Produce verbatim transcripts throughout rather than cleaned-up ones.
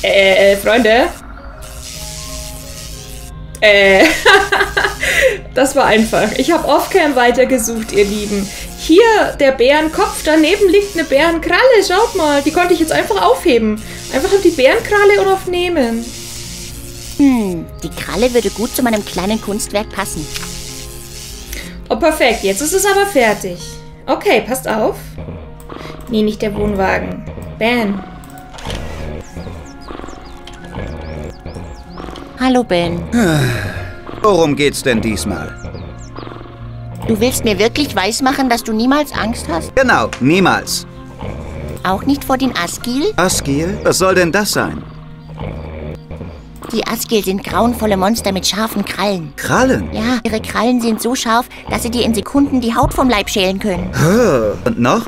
Äh, Freunde. Äh, das war einfach. Ich habe Offcam weitergesucht, ihr Lieben. Hier, der Bärenkopf, daneben liegt eine Bärenkralle. Schaut mal, die konnte ich jetzt einfach aufheben. Einfach auf die Bärenkralle und aufnehmen. Hm, die Kralle würde gut zu meinem kleinen Kunstwerk passen. Oh, perfekt. Jetzt ist es aber fertig. Okay, passt auf. Nee, nicht der Wohnwagen. Ben. Hallo, Ben. Worum geht's denn diesmal? Du willst mir wirklich weismachen, dass du niemals Angst hast? Genau, niemals. Auch nicht vor den Asgil? Asgil? Was soll denn das sein? Die Asgil sind grauenvolle Monster mit scharfen Krallen. Krallen? Ja, ihre Krallen sind so scharf, dass sie dir in Sekunden die Haut vom Leib schälen können. Und noch?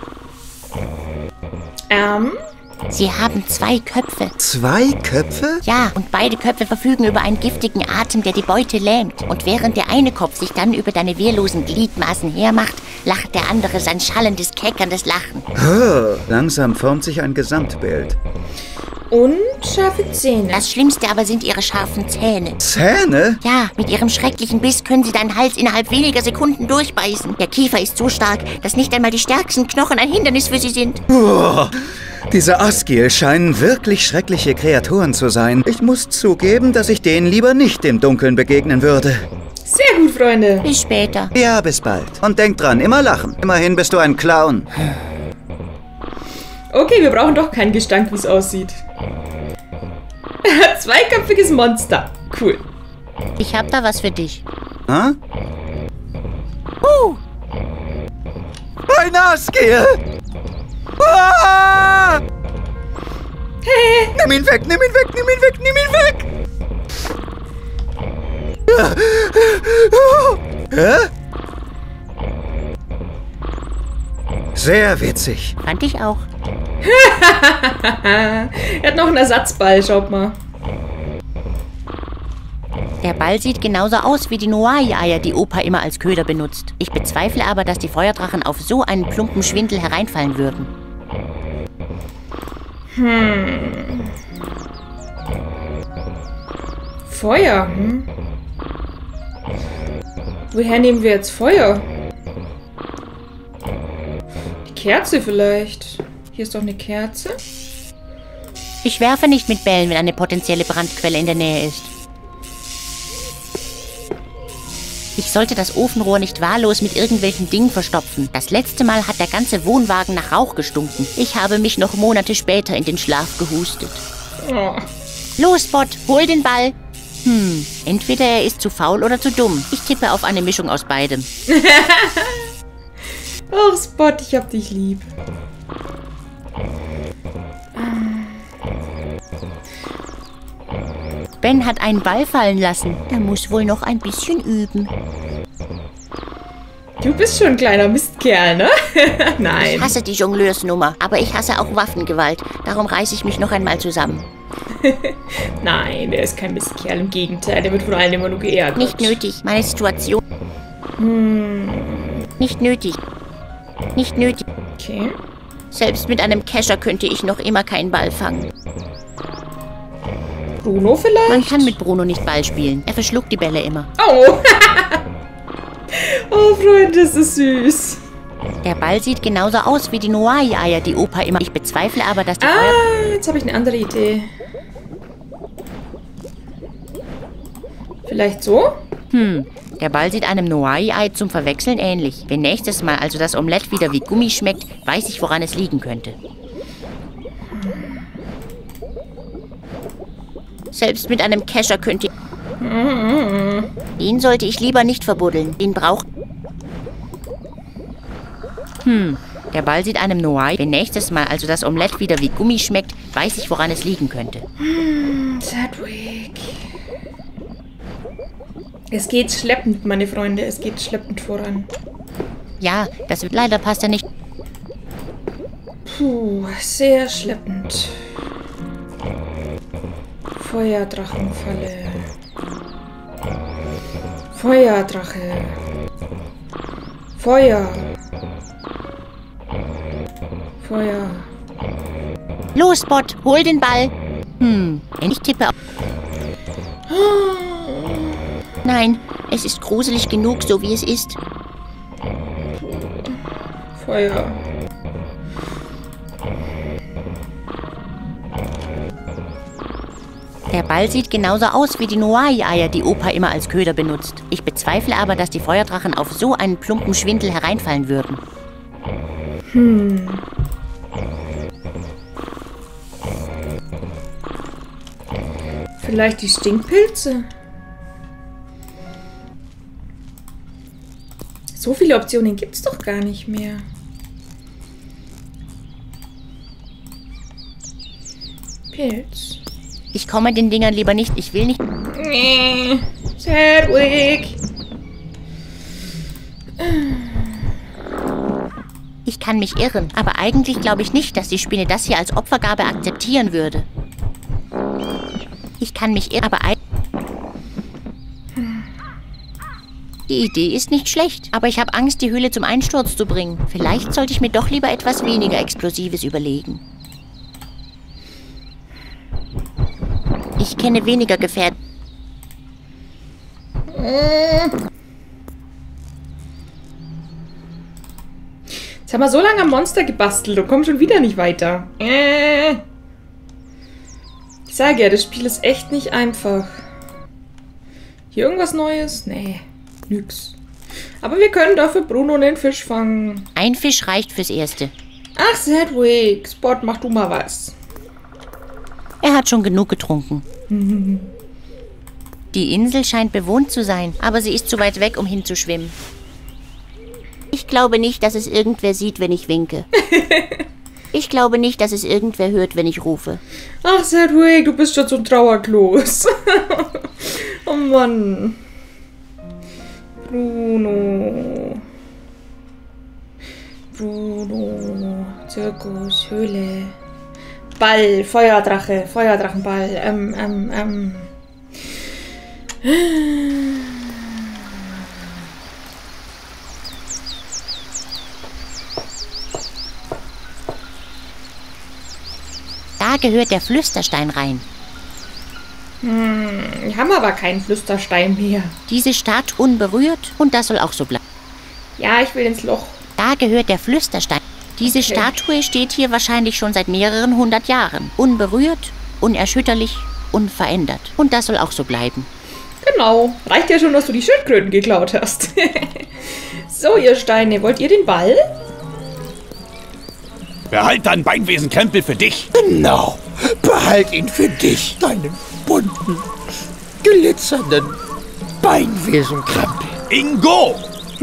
Ähm? Sie haben zwei Köpfe. Zwei Köpfe? Ja, und beide Köpfe verfügen über einen giftigen Atem, der die Beute lähmt. Und während der eine Kopf sich dann über deine wehrlosen Gliedmaßen hermacht, lacht der andere sein schallendes, keckerndes Lachen. Oh, langsam formt sich ein Gesamtbild. Und scharfe Zähne. Das Schlimmste aber sind ihre scharfen Zähne. Zähne? Ja, mit ihrem schrecklichen Biss können sie deinen Hals innerhalb weniger Sekunden durchbeißen. Der Kiefer ist so stark, dass nicht einmal die stärksten Knochen ein Hindernis für sie sind. Oh, diese Asgil scheinen wirklich schreckliche Kreaturen zu sein. Ich muss zugeben, dass ich denen lieber nicht im Dunkeln begegnen würde. Sehr gut, Freunde. Bis später. Ja, bis bald. Und denk dran, immer lachen. Immerhin bist du ein Clown. Okay, wir brauchen doch keinen Gestank, wie es aussieht. Zweiköpfiges Monster. Cool. Ich hab da was für dich. Hä? Uh! Ein Asgil! Ah! Hey. Nimm ihn weg, nimm ihn weg, nimm ihn weg, nimm ihn weg! Hä? Sehr witzig. Fand ich auch. Er hat noch einen Ersatzball, schaut mal. Der Ball sieht genauso aus wie die Noai-Eier, die Opa immer als Köder benutzt. Ich bezweifle aber, dass die Feuerdrachen auf so einen plumpen Schwindel hereinfallen würden. Hm. Feuer, hm? Woher nehmen wir jetzt Feuer? Die Kerze vielleicht. Hier ist doch eine Kerze. Ich werfe nicht mit Bällen, wenn eine potenzielle Brandquelle in der Nähe ist. Ich sollte das Ofenrohr nicht wahllos mit irgendwelchen Dingen verstopfen. Das letzte Mal hat der ganze Wohnwagen nach Rauch gestunken. Ich habe mich noch Monate später in den Schlaf gehustet. Oh. Los, Spot, hol den Ball. Hm, entweder er ist zu faul oder zu dumm. Ich tippe auf eine Mischung aus beidem. Oh, Spot, ich hab dich lieb. Ben hat einen Ball fallen lassen. Er muss wohl noch ein bisschen üben. Du bist schon ein kleiner Mistkerl, ne? Nein. Ich hasse die Jongleursnummer, aber ich hasse auch Waffengewalt. Darum reiße ich mich noch einmal zusammen. Nein, der ist kein Mistkerl. Im Gegenteil, der wird von allen immer nur geärgert. Nicht nötig. Meine Situation... Hm. Nicht nötig. Nicht nötig. Okay. Selbst mit einem Kescher könnte ich noch immer keinen Ball fangen. Bruno vielleicht? Man kann mit Bruno nicht Ball spielen. Er verschluckt die Bälle immer. Oh. Oh, Freunde, das ist süß. Der Ball sieht genauso aus wie die Noai-Eier, die Opa immer... Ich bezweifle aber, dass die... Ah, jetzt habe ich eine andere Idee. Vielleicht so? Hm, der Ball sieht einem Noai-Ei zum Verwechseln ähnlich. Wenn nächstes Mal also das Omelett wieder wie Gummi schmeckt, weiß ich, woran es liegen könnte. Selbst mit einem Kescher könnte... Den sollte ich lieber nicht verbuddeln. Den braucht... Hm, der Ball sieht einem Noai. Wenn nächstes Mal also das Omelett wieder wie Gummi schmeckt, weiß ich, woran es liegen könnte. Hm, Sedwick. Es geht schleppend, meine Freunde. Es geht schleppend voran. Ja, das wird leider passt ja nicht... Puh, sehr schleppend. Feuerdrachenfalle. Feuerdrache. Feuer. Feuer. Los, Spot, hol den Ball. Hm, ich tippe auf... Nein, es ist gruselig genug, so wie es ist. Feuer. Der Ball sieht genauso aus wie die Noai-Eier, die Opa immer als Köder benutzt. Ich bezweifle aber, dass die Feuerdrachen auf so einen plumpen Schwindel hereinfallen würden. Hm. Vielleicht die Stinkpilze? So viele Optionen gibt's doch gar nicht mehr. Pilz. Ich komme den Dingern lieber nicht. Ich will nicht... Nee. Sedwick. Ich kann mich irren, aber eigentlich glaube ich nicht, dass die Spinne das hier als Opfergabe akzeptieren würde. Ich kann mich irren, aber eigentlich... Die Idee ist nicht schlecht, aber ich habe Angst, die Höhle zum Einsturz zu bringen. Vielleicht sollte ich mir doch lieber etwas weniger Explosives überlegen. Ich kenne weniger Gefährten. Jetzt haben wir so lange am Monster gebastelt und kommen schon wieder nicht weiter. Ich sage ja, das Spiel ist echt nicht einfach. Hier irgendwas Neues? Nee, nix. Aber wir können dafür Bruno den Fisch fangen. Ein Fisch reicht fürs Erste. Ach, Sedwick, Spot, mach du mal was. Er hat schon genug getrunken. Die Insel scheint bewohnt zu sein, aber sie ist zu weit weg, um hinzuschwimmen. Ich glaube nicht, dass es irgendwer sieht, wenn ich winke. Ich glaube nicht, dass es irgendwer hört, wenn ich rufe. Ach, Sedwick, du bist schon so trauerklos. Oh Mann. Bruno. Bruno. Zirkus, Höhle. Ball, Feuerdrache, Feuerdrachenball. Ähm, ähm, ähm. Da gehört der Flüsterstein rein. Hm, wir haben aber keinen Flüsterstein mehr. Diese Statue unberührt und das soll auch so bleiben. Ja, ich will ins Loch. Da gehört der Flüsterstein. Diese Okay. Statue steht hier wahrscheinlich schon seit mehreren hundert Jahren. Unberührt, unerschütterlich, unverändert. Und das soll auch so bleiben. Genau. Reicht ja schon, dass du die Schildkröten geklaut hast. So, ihr Steine, wollt ihr den Ball? Behalt deinen Beinwesenkrempel für dich. Genau. Behalt ihn für dich, deinen bunten, glitzernden Beinwesenkrempel. Ingo!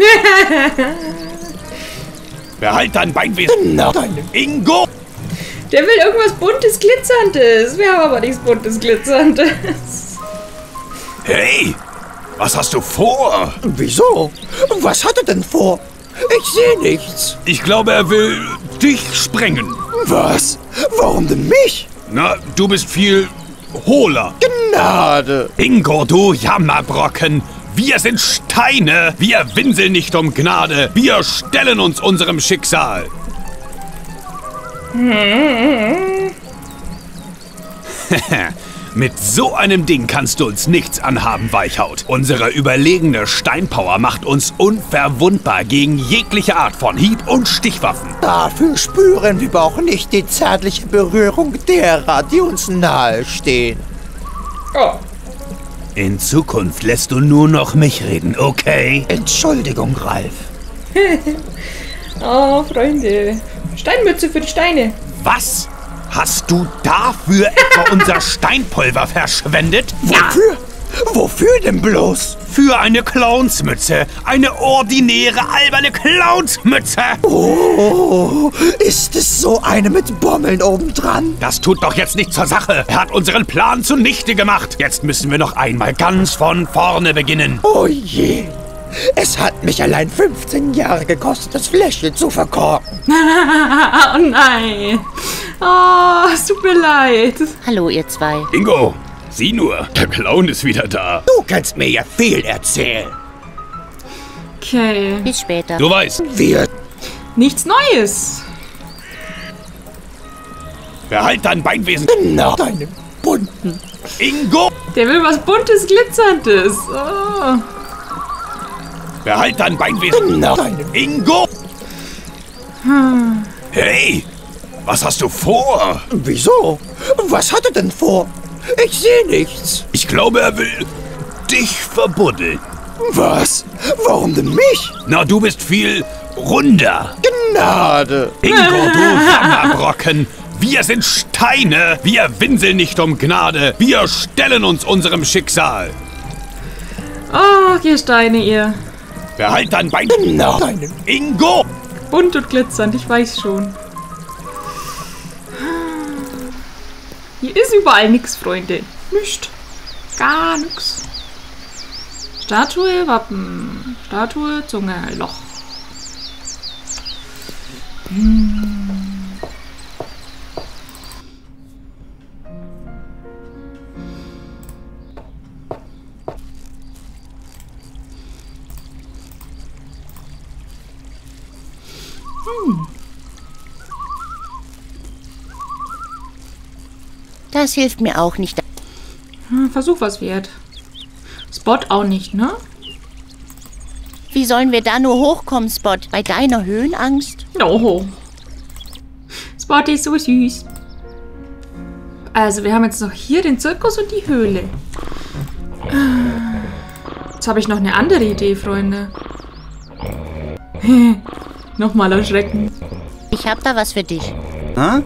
Behalt deinen Beinwesen... Genau, deinen Ingo! Der will irgendwas Buntes, Glitzerndes. Wir haben aber nichts Buntes, Glitzerndes. Hey! Was hast du vor? Wieso? Was hat er denn vor? Ich sehe nichts. Ich glaube, er will dich sprengen. Was? Warum denn mich? Na, du bist viel hohler. Gnade. Ingo, du Jammerbrocken! Wir sind Steine! Wir winseln nicht um Gnade! Wir stellen uns unserem Schicksal! Mit so einem Ding kannst du uns nichts anhaben, Weichhaut. Unsere überlegene Steinpower macht uns unverwundbar gegen jegliche Art von Hieb- und Stichwaffen. Dafür spüren wir aber auch nicht die zärtliche Berührung derer, die uns nahestehen. Oh. In Zukunft lässt du nur noch mich reden, okay? Entschuldigung, Ralf. Oh, Freunde. Steinmütze für die Steine. Was? Hast du dafür etwa unser Steinpulver verschwendet? Wofür? Wofür denn bloß? Für eine Clownsmütze. Eine ordinäre, alberne Clownsmütze. Oh, ist es so eine mit Bommeln obendran? Das tut doch jetzt nicht zur Sache. Er hat unseren Plan zunichte gemacht. Jetzt müssen wir noch einmal ganz von vorne beginnen. Oh je. Es hat mich allein fünfzehn Jahre gekostet, das Fläschchen zu verkorken. Oh nein. Oh, es tut mir leid. Hallo, ihr zwei. Ingo, sieh nur, der Clown ist wieder da. Du kannst mir ja viel erzählen. Okay. Bis später. Du weißt, Wir... Nichts Neues. behalt dein Beinwesen. Genau, deinen verschwunden. Ingo! Der will was Buntes, Glitzerndes. Oh. Behalt dein Beinwesen. Nein. Ingo! Hm. Hey! Was hast du vor? Wieso? Was hat er denn vor? Ich sehe nichts. Ich glaube, er will dich verbuddeln. Was? Warum denn mich? Na, du bist viel runder. Gnade. Ingo, du Wanderbrocken! Wir sind Steine! Wir winseln nicht um Gnade! Wir stellen uns unserem Schicksal! Ach, ihr Steine, ihr. Behalt dein Bein... Nein. Ingo! Bunt und glitzernd, ich weiß schon. Hier ist überall nichts, Freunde. Nicht. Gar nichts. Statue, Wappen. Statue, Zunge, Loch. Hm. Hm. Das hilft mir auch nicht. Hm, Versuch was wert. Spot auch nicht, ne? Wie sollen wir da nur hochkommen, Spot? Bei deiner Höhenangst? Oh. Spot ist so süß. Also, wir haben jetzt noch hier den Zirkus und die Höhle. Jetzt habe ich noch eine andere Idee, Freunde. Nochmal erschrecken. Ich hab da was für dich. Ha?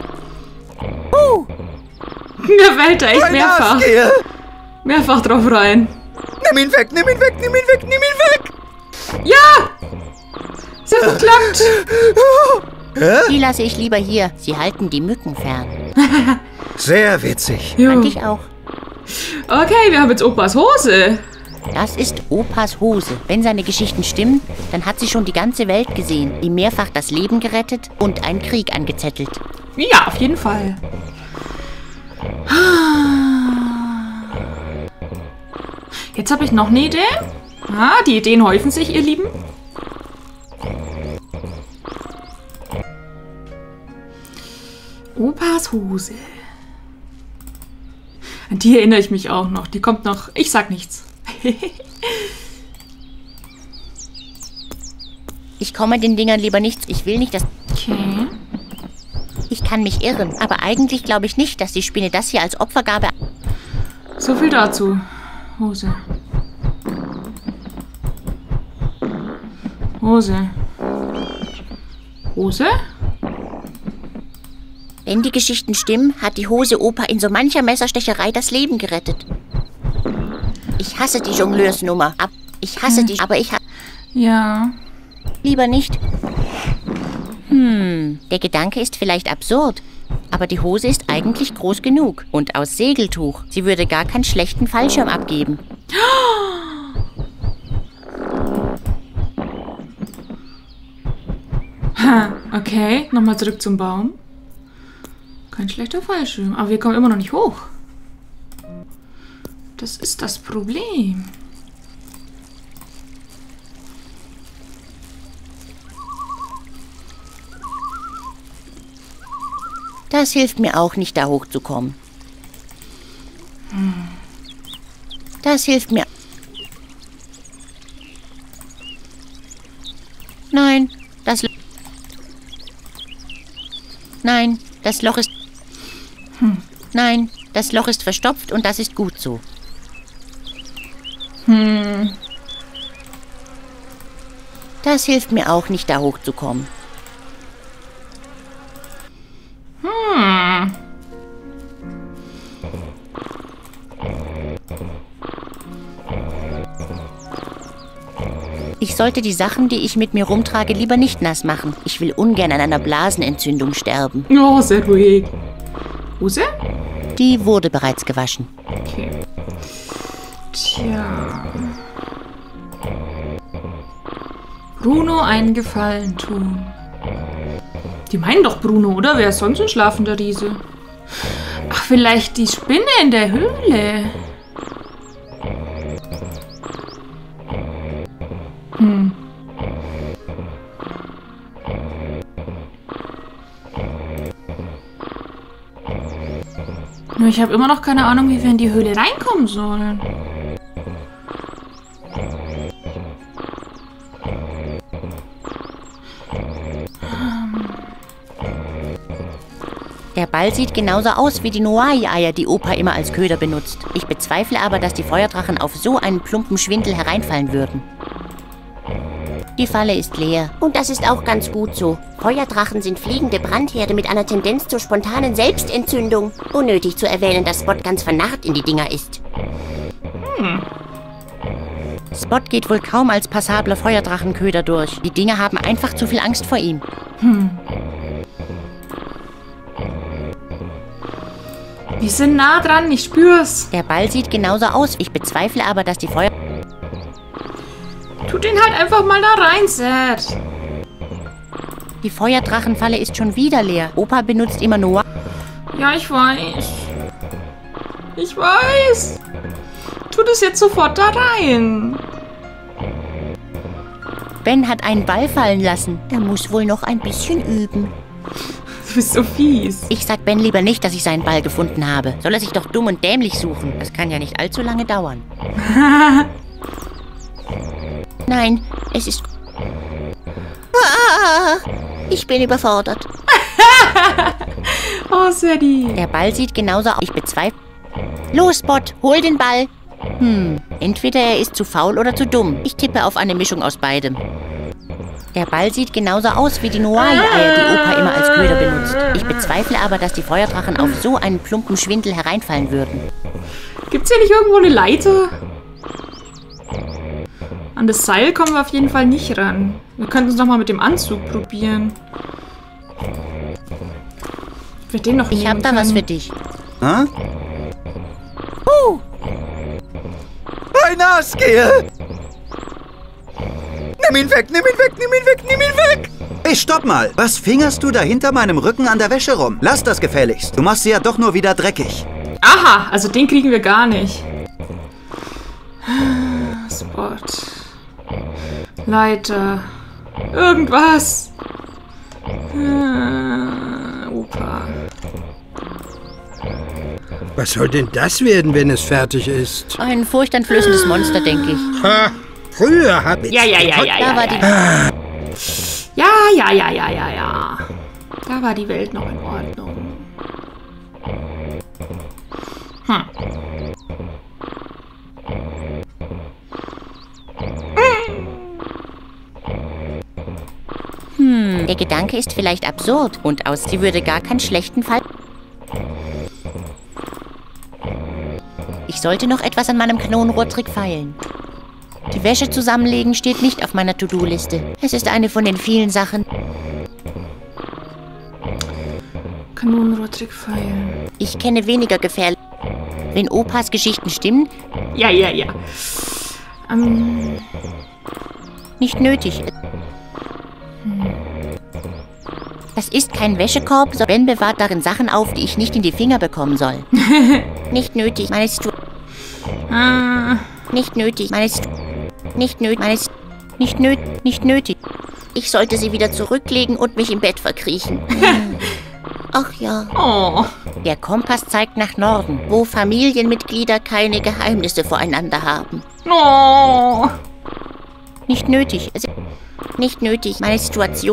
Da fällt er echt Ein mehrfach. Askiel! Mehrfach drauf rein. Nimm ihn weg, nimm ihn weg, nimm ihn weg, nimm ihn weg! Ja! Es hat geklappt. Die lasse ich lieber hier. Sie halten die Mücken fern. Sehr witzig. Jo. Fand ich auch. Okay, wir haben jetzt Opas Hose. Das ist Opas Hose. Wenn seine Geschichten stimmen, dann hat sie schon die ganze Welt gesehen, ihm mehrfach das Leben gerettet und einen Krieg angezettelt. Ja, auf jeden Fall. Jetzt habe ich noch eine Idee. Ah, die Ideen häufen sich, ihr Lieben. Opas Hose. An die erinnere ich mich auch noch. Die kommt noch. Ich sag nichts. Ich komme den Dingern lieber nicht. Ich will nicht, dass... Okay. Ich kann mich irren, aber eigentlich glaube ich nicht, dass die Spinne das hier als Opfergabe... So viel dazu. Hose. Hose. Hose? Wenn die Geschichten stimmen, hat die Hose Opa in so mancher Messerstecherei das Leben gerettet. Ich hasse die Jongleursnummer. Ab. Ich hasse die, aber ich ha... Ja. Lieber nicht. Hm, der Gedanke ist vielleicht absurd, aber die Hose ist eigentlich groß genug und aus Segeltuch. Sie würde gar keinen schlechten Fallschirm abgeben. Ha, okay, nochmal zurück zum Baum. Kein schlechter Fallschirm, aber wir kommen immer noch nicht hoch. Das ist das Problem. Das hilft mir auch nicht, da hochzukommen. Hm. Das hilft mir... Nein, das... Lo- Nein, das Loch ist... Hm. Nein, das Loch ist verstopft und das ist gut so. Hm. Das hilft mir auch nicht, da hochzukommen. Hm. Ich sollte die Sachen, die ich mit mir rumtrage, lieber nicht nass machen. Ich will ungern an einer Blasenentzündung sterben. Oh, sehr ruhig. Hose? Die wurde bereits gewaschen. Okay. Tja. Bruno einen Gefallen tun. Die meinen doch Bruno, oder? Wer ist sonst ein schlafender Riese? Ach, vielleicht die Spinne in der Höhle. Hm. Nur ich habe immer noch keine Ahnung, wie wir in die Höhle reinkommen sollen. Der Ball sieht genauso aus wie die Noai-Eier, die Opa immer als Köder benutzt. Ich bezweifle aber, dass die Feuerdrachen auf so einen plumpen Schwindel hereinfallen würden. Die Falle ist leer. Und das ist auch ganz gut so. Feuerdrachen sind fliegende Brandherde mit einer Tendenz zur spontanen Selbstentzündung. Unnötig zu erwähnen, dass Spot ganz vernarrt in die Dinger ist. Hm. Spot geht wohl kaum als passabler Feuerdrachenköder durch. Die Dinger haben einfach zu viel Angst vor ihm. Hm. Wir sind nah dran, ich spür's. Der Ball sieht genauso aus. Ich bezweifle aber, dass die Feuer... Tut ihn halt einfach mal da rein, Seth. Die Feuerdrachenfalle ist schon wieder leer. Opa benutzt immer Noah. Ja, ich weiß. Ich weiß. Tut es jetzt sofort da rein. Ben hat einen Ball fallen lassen. Er muss wohl noch ein bisschen üben. Du bist so fies. Ich sag Ben lieber nicht, dass ich seinen Ball gefunden habe. Soll er sich doch dumm und dämlich suchen. Das kann ja nicht allzu lange dauern. Nein, es ist... Ah, ich bin überfordert. Oh, Sadie. Der Ball sieht genauso aus. Ich bezweifle... Los, Spot, hol den Ball. Hm, entweder er ist zu faul oder zu dumm. Ich tippe auf eine Mischung aus beidem. Der Ball sieht genauso aus wie die Noai-Eier, die Opa immer als Köder benutzt. Ich bezweifle aber, dass die Feuerdrachen auf so einen plumpen Schwindel hereinfallen würden. Gibt's hier nicht irgendwo eine Leiter? An das Seil kommen wir auf jeden Fall nicht ran. Wir könnten es nochmal mit dem Anzug probieren. Wir den noch Ich hab da was für dich. Hä? Uh, Ein Asgir! Nimm ihn weg, nimm ihn weg, nimm ihn weg, nimm ihn weg! Hey, stopp mal! Was fingerst du da hinter meinem Rücken an der Wäsche rum? Lass das gefälligst. Du machst sie ja doch nur wieder dreckig. Aha, also den kriegen wir gar nicht. Spot. Leiter. Irgendwas. Äh, Opa. Was soll denn das werden, wenn es fertig ist? ein furchteinflößendes Monster, denke ich. Ha, früher hab ich... Ja, ja, ja, ja, Da ja, war ja. die... Ja, ja, ja, ja, ja, ja. Da war die Welt noch in Ordnung. Hm. Hm, der Gedanke ist vielleicht absurd. Und aus sie würde gar keinen schlechten Fall... Ich sollte noch etwas an meinem Kanonenrohrtrick feilen. Die Wäsche zusammenlegen steht nicht auf meiner To-Do-Liste. Es ist eine von den vielen Sachen. Kanonenrohrtrick feilen. Ich kenne weniger gefährlich. Wenn Opas Geschichten stimmen, Ja, ja, ja. Ähm, nicht nötig. Das ist kein Wäschekorb, sondern Ben bewahrt darin Sachen auf, die ich nicht in die Finger bekommen soll. Nicht nötig, meine Stu... äh, Nicht nötig, meine Stu... Nicht nötig, meine Stu... Nicht nötig, nicht nötig. Ich sollte sie wieder zurücklegen und mich im Bett verkriechen. Ach ja. oh. Der Kompass zeigt nach Norden, wo Familienmitglieder keine Geheimnisse voreinander haben. Oh. Nicht nötig. Es... Nicht nötig, meine Situation...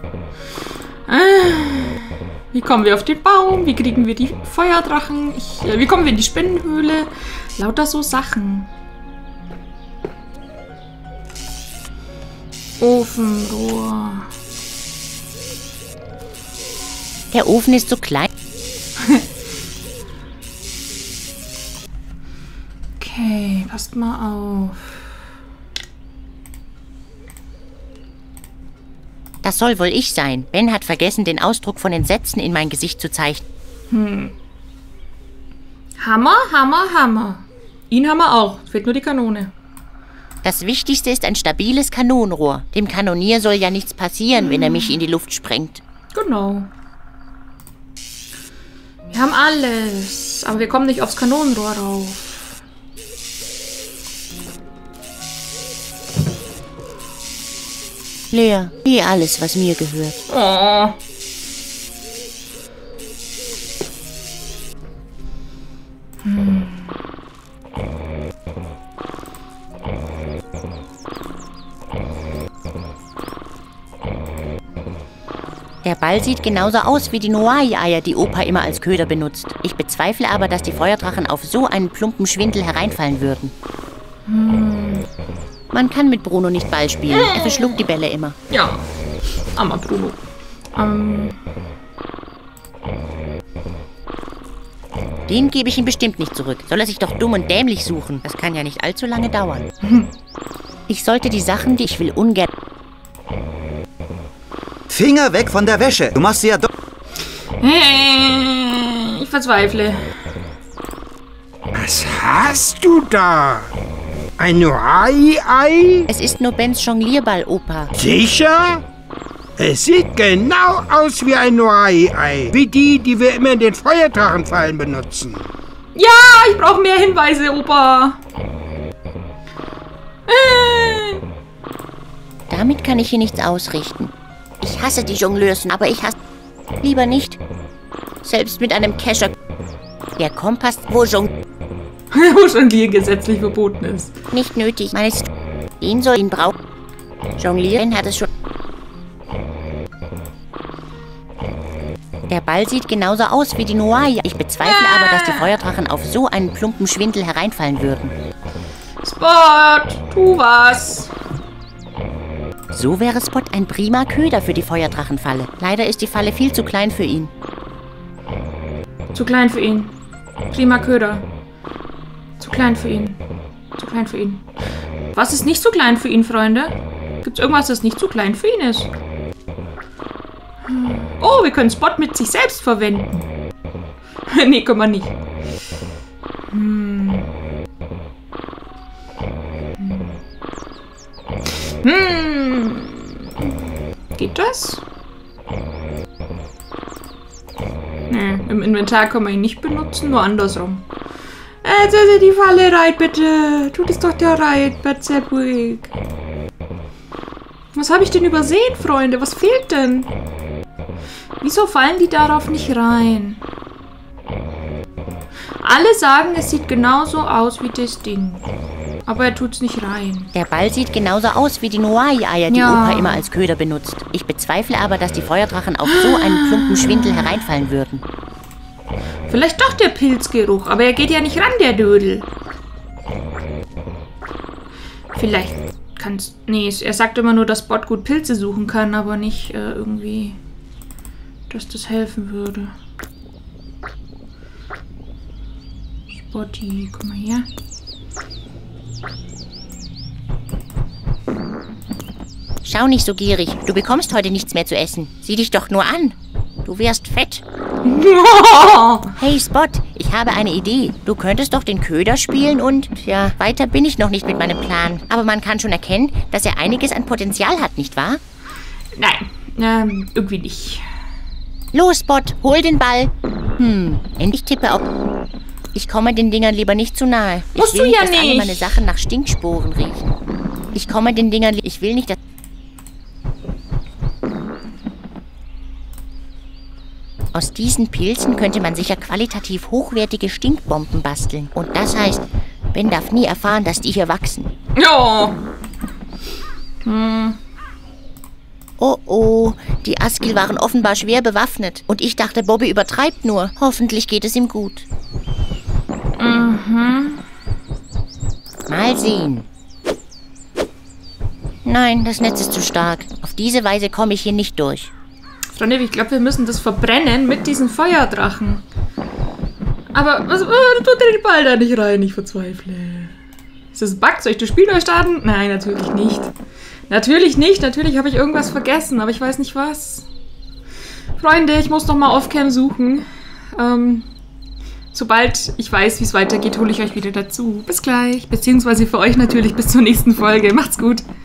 Wie kommen wir auf den Baum? Wie kriegen wir die Feuerdrachen? Ich, äh, wie kommen wir in die Spinnenhöhle? Lauter so Sachen. Ofenrohr. Der Ofen ist so klein. Okay, passt mal auf. Das soll wohl ich sein. Ben hat vergessen, den Ausdruck von Entsetzen in mein Gesicht zu zeichnen. Hm. Hammer, Hammer, Hammer. Ihn haben wir auch. Fehlt nur die Kanone. Das Wichtigste ist ein stabiles Kanonenrohr. Dem Kanonier soll ja nichts passieren, wenn er mich in die Luft sprengt. Genau. Wir haben alles. Aber wir kommen nicht aufs Kanonenrohr rauf. Leer, wie alles, was mir gehört. Oh. Hm. Der Ball sieht genauso aus wie die Noai-Eier, die Opa immer als Köder benutzt. Ich bezweifle aber, dass die Feuerdrachen auf so einen plumpen Schwindel hereinfallen würden. Hm. Man kann mit Bruno nicht Ball spielen. Er verschluckt die Bälle immer. Ja, armer Bruno. Ähm. Den gebe ich ihm bestimmt nicht zurück. Soll er sich doch dumm und dämlich suchen. Das kann ja nicht allzu lange dauern. Ich sollte die Sachen, die ich will, ungern... Finger weg von der Wäsche. Du machst sie ja doch... Ich verzweifle. Was hast du da? Ein Noai-Ei? Es ist nur Bens Jonglierball, Opa. Sicher? Es sieht genau aus wie ein Noai-Ei. Wie die, die wir immer in den Feuerdrachenfallen benutzen. Ja, ich brauche mehr Hinweise, Opa. Äh. Damit kann ich hier nichts ausrichten. Ich hasse die Jongleusen, aber ich hasse... Lieber nicht. Selbst mit einem Kescher... Der Kompass, wo Jong... Wo Jonglieren gesetzlich verboten ist. Nicht nötig. Meine St ihn soll ihn brauchen. Jonglieren hat es schon... Der Ball sieht genauso aus wie die Noai. Ich bezweifle aber, dass die Feuerdrachen auf so einen plumpen Schwindel hereinfallen würden. Spot, tu was. So wäre Spot ein prima Köder für die Feuerdrachenfalle. Leider ist die Falle viel zu klein für ihn. Zu klein für ihn. Prima Köder. Zu klein für ihn. Zu klein für ihn. Was ist nicht so klein für ihn, Freunde? Gibt es irgendwas, das nicht so klein für ihn ist? Oh, wir können Spot mit sich selbst verwenden. Nee, können wir nicht. Hm. Hm. Geht das? Nee, im Inventar kann man ihn nicht benutzen, nur andersrum. Jetzt ist die Falle rein, bitte. Tut es doch der rein, Batzebwig. Was habe ich denn übersehen, Freunde? Was fehlt denn? Wieso fallen die darauf nicht rein? Alle sagen, es sieht genauso aus wie das Ding. Aber er tut's nicht rein. Der Ball sieht genauso aus wie die Noai-Eier, die Ja. Opa immer als Köder benutzt. Ich bezweifle aber, dass die Feuerdrachen auf so einen plumpen Schwindel hereinfallen würden. Vielleicht doch der Pilzgeruch, aber er geht ja nicht ran, der Dödel. Vielleicht kann's... Nee, er sagt immer nur, dass Spot gut Pilze suchen kann, aber nicht äh, irgendwie, dass das helfen würde. Spotty, komm mal her. Schau nicht so gierig. Du bekommst heute nichts mehr zu essen. Sieh dich doch nur an. Du wärst fett. Hey Spot, ich habe eine Idee. Du könntest doch den Köder spielen und... Ja, weiter bin ich noch nicht mit meinem Plan. Aber man kann schon erkennen, dass er einiges an Potenzial hat, nicht wahr? Nein, ähm, irgendwie nicht. Los, Spot, hol den Ball. Hm, endlich tippe auf... Ich komme den Dingern lieber nicht zu nahe. Ich Musst will du nicht, ja dass alle nicht. meine Sachen nach Stinksporen riechen. Ich komme den Dingern... Ich will nicht, dass... Aus diesen Pilzen könnte man sicher qualitativ hochwertige Stinkbomben basteln. Und das heißt, Ben darf nie erfahren, dass die hier wachsen. Ja. Hm. Oh oh, die Askil waren offenbar schwer bewaffnet. Und ich dachte, Bobby übertreibt nur. Hoffentlich geht es ihm gut. Mhm. Mal sehen. Nein, das Netz ist zu stark. Auf diese Weise komme ich hier nicht durch. Freunde, ich glaube, wir müssen das verbrennen mit diesen Feuerdrachen. Aber was, oh, tut den Ball da nicht rein, ich verzweifle. Ist das ein Bug? Soll ich das Spiel neu starten? Nein, natürlich nicht. Natürlich nicht, natürlich habe ich irgendwas vergessen, aber ich weiß nicht was. Freunde, ich muss noch mal Offcam suchen. Ähm, sobald ich weiß, wie es weitergeht, hole ich euch wieder dazu. Bis gleich, beziehungsweise für euch natürlich bis zur nächsten Folge. Macht's gut.